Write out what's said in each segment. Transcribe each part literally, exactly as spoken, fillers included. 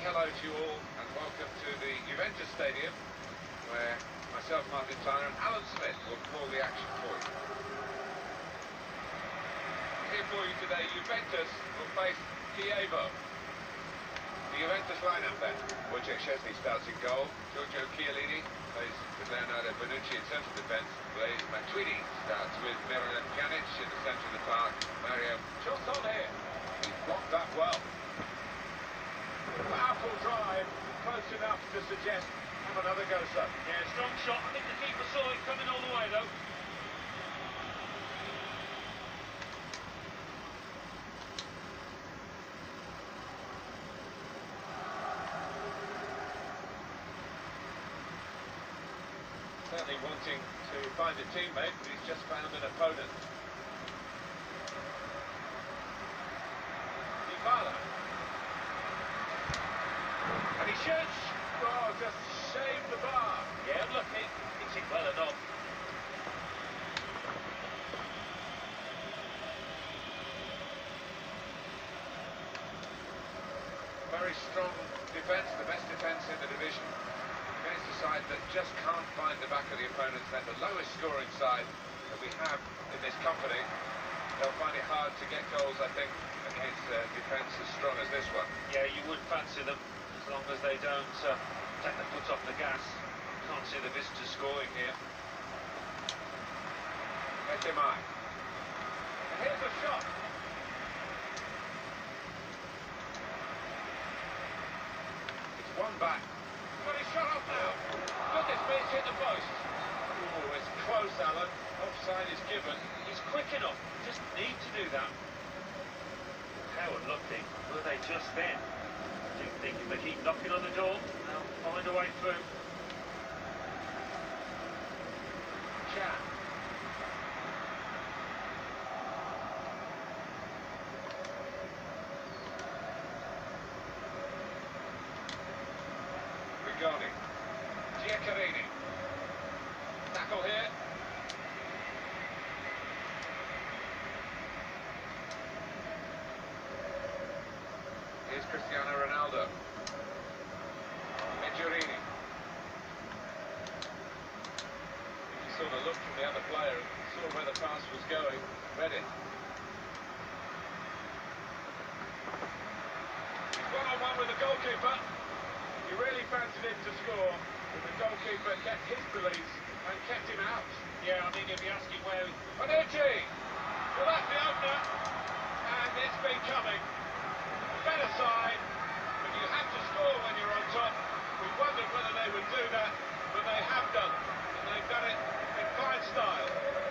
hello to you all and welcome to the Juventus Stadium, where myself, Martin Tyler, and Alan Smith will call the action for you. Here for you today, Juventus will face Chievo. The Juventus lineup then: Wojciech Szczesny starts in goal, Giorgio Chiellini plays with Leonardo Bonucci in central defence, Blaise Matuidi starts with Miralem Pjanic in the centre of the park, Mario shots on here, he's blocked that well. Powerful drive, close enough to suggest have another go, son. Yeah, strong shot. I think the keeper saw it coming all the way, though. Certainly wanting to find a teammate, but he's just found an opponent. Dybala. And he shoots! Oh, just shaved the bar. Yeah, unlucky. Hits it well enough. Very strong defence, the best defence in the division. Against a side that just can't find the back of the opponents. They're the lowest scoring side that we have in this company. They'll find it hard to get goals, I think, against a defence as strong as this one. Yeah, you would fancy them, as long as they don't uh, take the foot off the gas. Can't see the visitors scoring here. Etemai. And here's a shot. It's one back. Got his shot off now. Goodness me, it's hit the post. Oh, it's close, Alan. Offside is given. He's quick enough. Just need to do that. How unlucky were they just then? I do think if they keep knocking on the door, they'll find a way through. Chan. Rigoni. Giaccherini. Tackle here. Here's Cristiano Ronaldo. Meggiorini. He saw the look from the other player and saw where the pass was going. Read it. He's one-on-one with the goalkeeper. He really fancied him to score, but the goalkeeper kept his belief and kept him out. Yeah, I mean, if you ask him where... Bonucci! Well, that's the opener, and it's been coming. Better side, but you have to score when you're on top. We wondered whether they would do that, but they have done, and they've done it in fine style.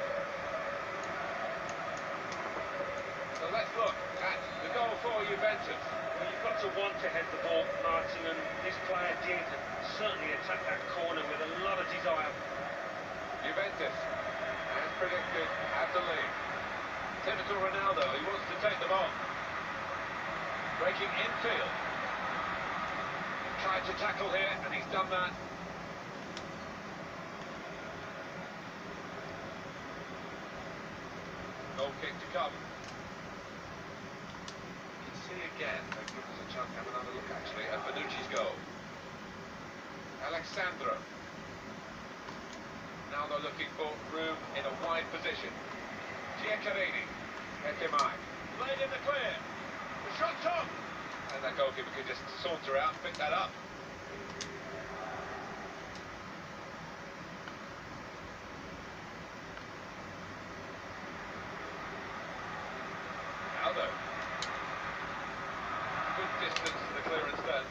So let's look at the goal for Juventus. Well, you've got to want to head the ball, Martin, and this player did, and certainly attacked that corner with a lot of desire. Juventus, as predicted, have the lead. Typical Ronaldo, he wants to take them on. Breaking infield. Tried to tackle here, and he's done that. Goal kick to come. You can see again, they give us a chance to have another look actually at Bonucci's goal. Alexandro. Now they're looking for room in a wide position. Giaccherini. Etemai. Played in the clear. The shot's on! And that goalkeeper could just saunter out and pick that up. Aldo. Good distance to the clearance then.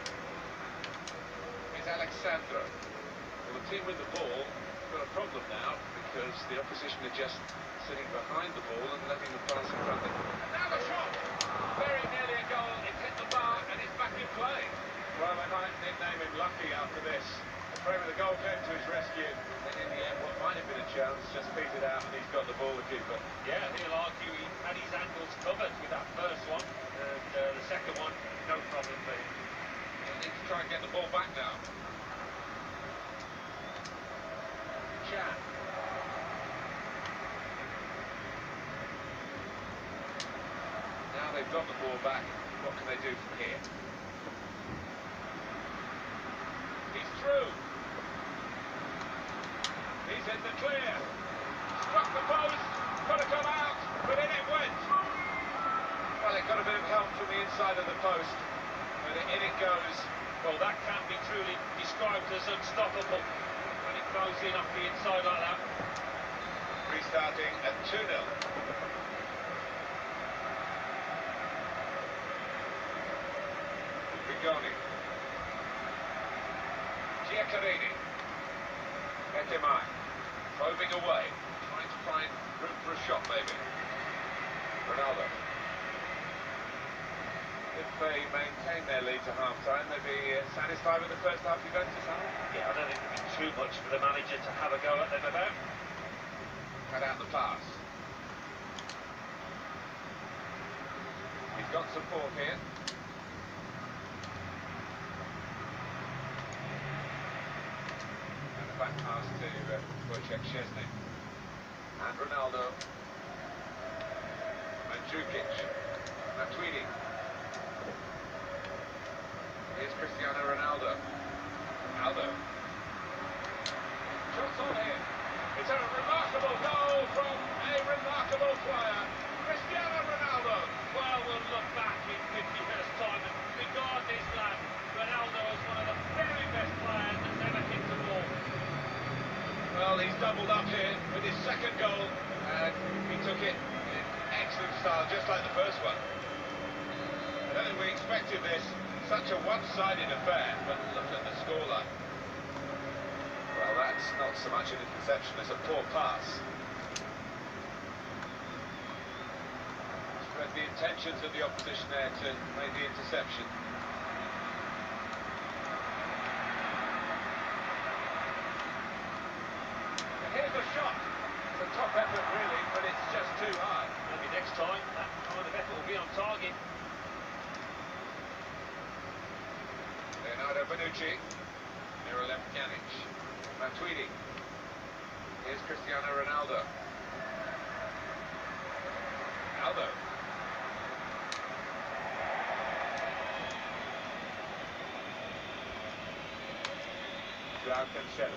It's Alexandro. Well, the team with the ball has got a problem now because the opposition are just sitting behind the ball and letting the pass in front of them. And now the shot! Very nearly a goal, it's hit the bar and it's back in play. Well, they might nickname him Lucky after this. Afraid the goal came to his rescue, and in the end what might have been a chance just petered out and he's got the ball, the keeper. Yeah, he'll argue he had his angles covered with that first one, and uh, the second one, no problem for him. He'll need to try and get the ball back now. Chan. Now they've got the ball back, what can they do from here? through. He's in the clear. Struck the post. Could have come out, but in it went. Well, it got a bit of help from the inside of the post, but in it goes. Well, that can be truly described as unstoppable when it goes in off the inside like that. Restarting at two nil. Rigoni. Giacarini. Etemai. Probing away. Trying to find room for a shot, maybe. Ronaldo. If they maintain their lead to half-time, they'd be uh, satisfied with the first half Juventus, aren't they? Yeah, I don't think it'd be too much for the manager to have a go at them about. Cut out the pass. He's got support here. And the back pass to uh, Wojciech Szczesny. And Ronaldo. Mandzukic. Matuidi. Here's Cristiano Ronaldo. Ronaldo. Shots on here. It's a remarkable goal from a remarkable player, Cristiano Ronaldo. Well, we'll look back in fifty years' time and regard this lad, Ronaldo, as one of the very best players that's ever hit the ball. Well, he's doubled up here with his second goal, and he took it in excellent style, just like the first one. I don't think we expected this, such a one-sided affair, but look at the scoreline. Well, that's not so much an interception as a poor pass. Read the intentions of the opposition there to make the interception. And here's a shot. It's a top effort, really, but it's just too high. Maybe next time that kind of effort will be on target. Leonardo Bonucci. Miralem Pjanic. Matuidi. Here's Cristiano Ronaldo. Ronaldo. Joao Cancelo.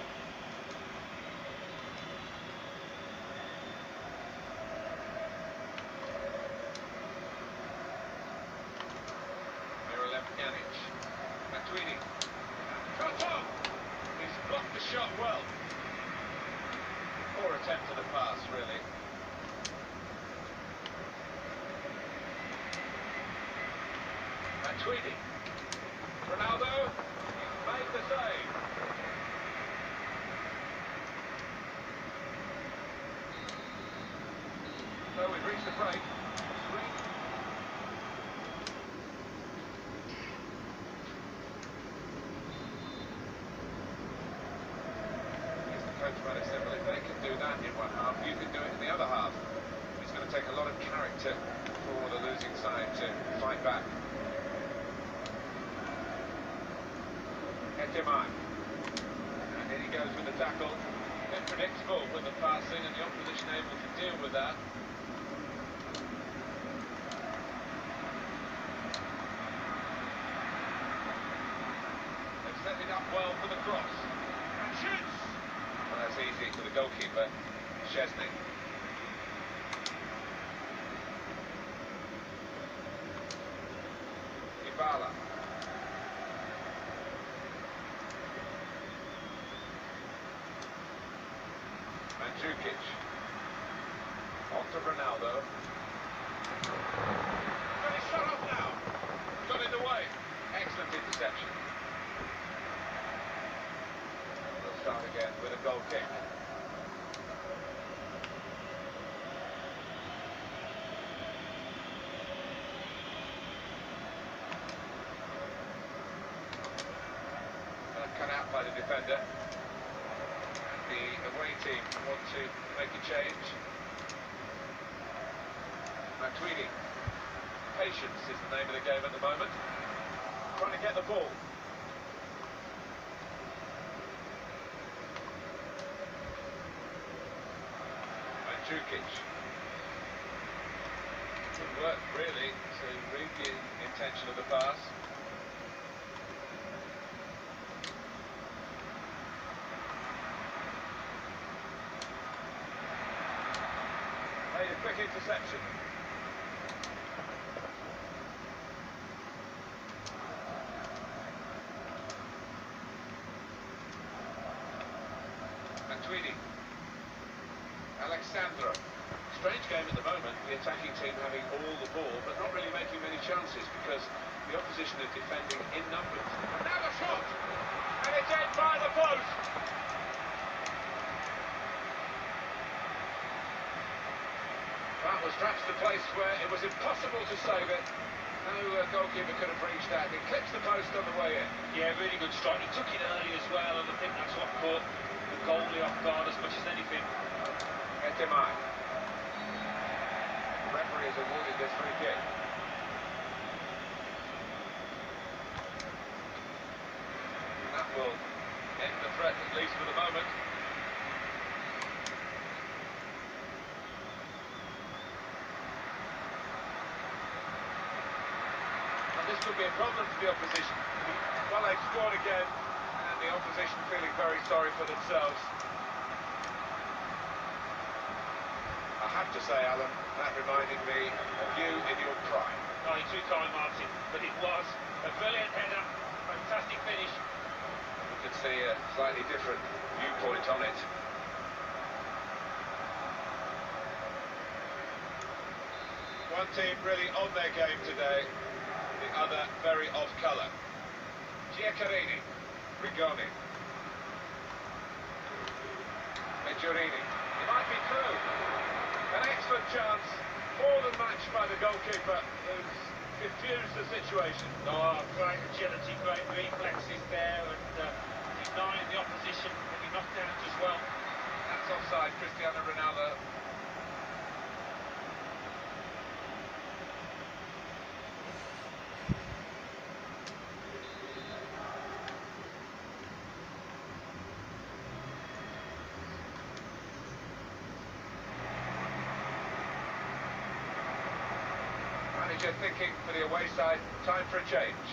Miralem Pjanic. Matuidi. Shot on! He's blocked the shot well. Poor attempt at the pass, really. Matuidi. Ronaldo. He's made the save. So we've reached the break. Three. Coach might have said, well, if they can do that in one half, you can do it in the other half. It's going to take a lot of character for the losing side to fight back. Etemai. And in he goes with the tackle. A bit predictable with the passing and the opposition able to deal with that. They've set it up well for the cross. And shoots! Well, that's easy for the goalkeeper, Szczesny. Dybala. Mandzukic. On to Ronaldo. And he's shut off now. Got in the way. Excellent interception. We'll start again with a goal kick. Uh, cut out by the defender. The away team want to make a change. Matuidi. Patience is the name of the game at the moment. Trying to get the ball. Mandzukic. Good work, really, to read the intention of the pass. interception. Matuidi. Alexandro. Strange game at the moment, the attacking team having all the ball, but not really making many chances because the opposition are defending in numbers. Now the shot! And it's in by the post! That was perhaps the place where it was impossible to save it. No uh, goalkeeper could have reached that. It clips the post on the way in. Yeah, really good strike. He took it early as well, and I think that's what caught the goalie off guard as much as anything. Etemai. The referee has awarded this free kick. That will end the threat, at least for the moment. And this could be a problem for the opposition. Well, they've scored again, and the opposition feeling very sorry for themselves. I have to say, Alan, that reminded me of you in your prime. Oh, too kind, Martin, but it was a brilliant header, fantastic finish. We could see a slightly different viewpoint on it. One team really on their game today, the other very off colour. Giaccherini, Rigoni, Meggiorini. It might be through. An excellent chance, more than matched by the goalkeeper, who's confused the situation. Oh, great agility, great reflexes there, and uh, denying the opposition getting knocked out as well. That's offside, Cristiano Ronaldo. Manager thinking for the away side, time for a change.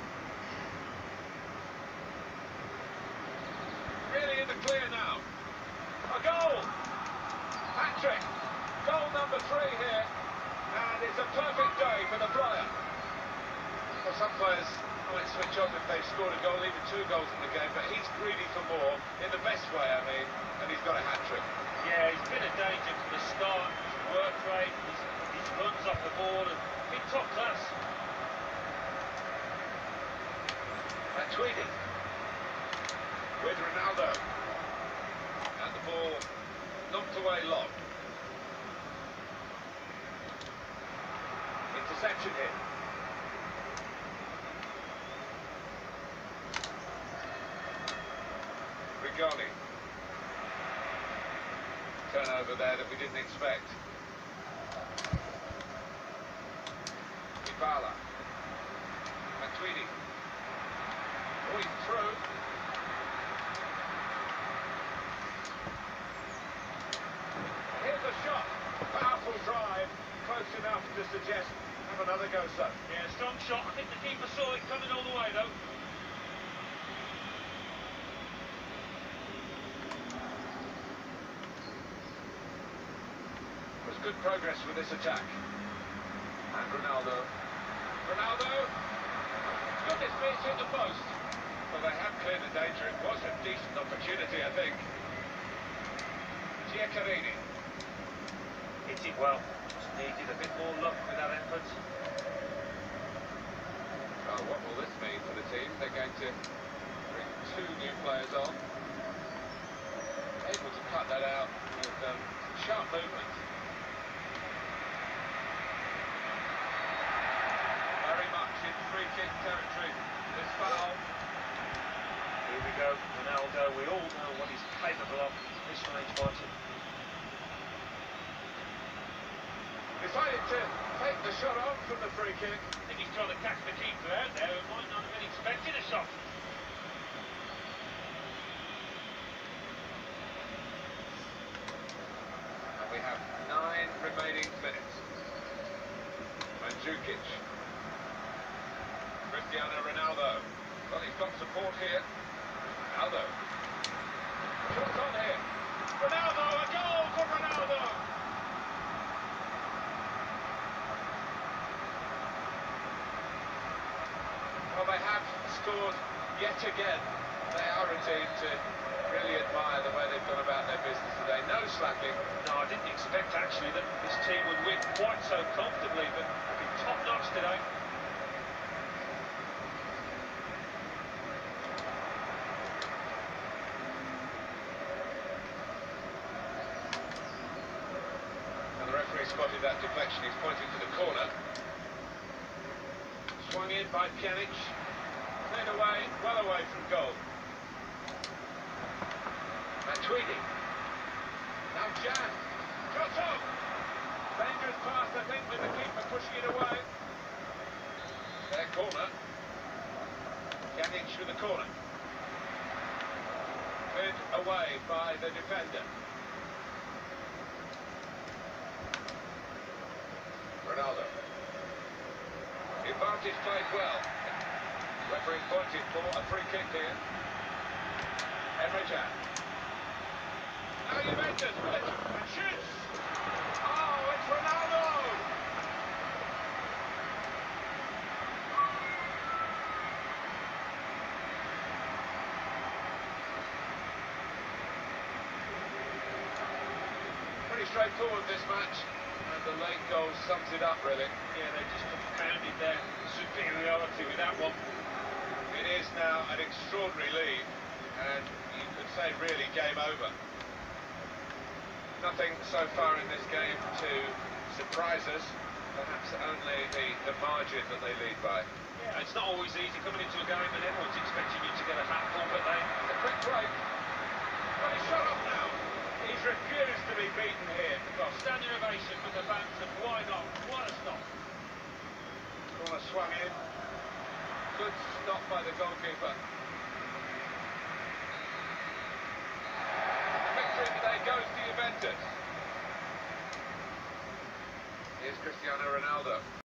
Really in the clear now. A goal! Hat-trick! Goal number three here, and it's a perfect day for the player. Well, some players might switch off if they've scored a goal, even two goals in the game, but he's greedy for more, in the best way, I mean, and he's got a hat-trick. Yeah, he's been a danger from the start. His work rate, his, his runs off the ball, and been top class. Matuidi with Ronaldo, and the ball knocked away long. Interception here. Rigoni. Turnover there that we didn't expect. Dybala. Matuidi. Oh, he's through. Here's a shot. Powerful drive. Close enough to suggest have another go, son. Yeah, strong shot. I think the keeper saw it coming all the way, though. There's good progress with this attack. And Ronaldo. Ronaldo! Goodness me, it's hit the post. Well, they have cleared the danger. It was a decent opportunity, I think. Giaccherini. Hit it well. Just needed a bit more luck with that effort. Well, what will this mean for the team? They're going to bring two new players on. Able to cut that out with um, sharp movement. Very much in free kick territory. This foul. Here we go, Ronaldo. We all know what he's capable of. This range, Martin. Decided to take the shot on from the free kick. I think he's trying to catch the keeper out there who might not have been expecting a shot. And we have nine remaining minutes. Mandzukic. Cristiano Ronaldo. Well, he's got support here. Ronaldo. Shots on here. Ronaldo, a goal for Ronaldo! scored yet again. They are a team to really admire the way they've gone about their business today. No slacking. No, I didn't expect actually that this team would win quite so comfortably, but they've been top-notch today. And the referee spotted that deflection. He's pointing to the corner. Swung in by Pjanic. Cleared away, well away from goal. Matuidi. Now Jan. Shot off. Dangerous pass, I think, with the keeper pushing it away. Their corner. Pjanic through the corner. Cleared away by the defender. Ronaldo. The advantage played well. Referee pointed for a free kick here. Emre Can. Now Juventus with it, and shoots! Oh, it's Ronaldo! Pretty straightforward this match, and the late goal sums it up really. Yeah, they just compounded their superiority with that one. It is now an extraordinary lead, and you could say really game over. Nothing so far in this game to surprise us, perhaps only the, the margin that they lead by. Yeah, it's not always easy coming into a game and everyone's expecting you to get a hatful, but they... A quick break. Well, he's shot off now. He's refused to be beaten here. Well, standing ovation with the fans, and why not? What a stop. Corner swung in. Good stop by the goalkeeper. Victory today goes to Juventus. Here's Cristiano Ronaldo.